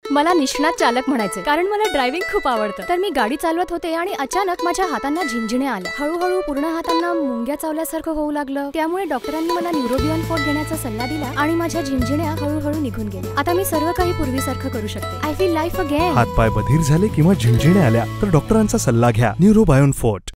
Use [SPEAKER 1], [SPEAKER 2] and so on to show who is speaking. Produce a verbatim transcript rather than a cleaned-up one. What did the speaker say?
[SPEAKER 1] मला निष्णात चालक म्हणायचे, कारण मला ड्रायव्हिंग खूप आवडतं. तर मी गाडी चालवत होते आणि अचानक माझ्या हातांना झिंझिण्या आल्या. हळूहळू पूर्ण हातांना मुंग्या चावल्यासारखं होऊ लागलं. त्यामुळे डॉक्टरांनी मला न्यूरोबियन फोर्ट घेण्याचा सल्ला दिला आणि माझ्या झिंझिण्या हळूहळू निघून गेल्या. आता मी सर्व काही पूर्वीसारखं करू शकते. I feel life again.
[SPEAKER 2] हातपाय बधीर झाले किंवा झिंझिण्या आल्या तर डॉक्टरांचा सल्ला घ्या. Neurobion fort.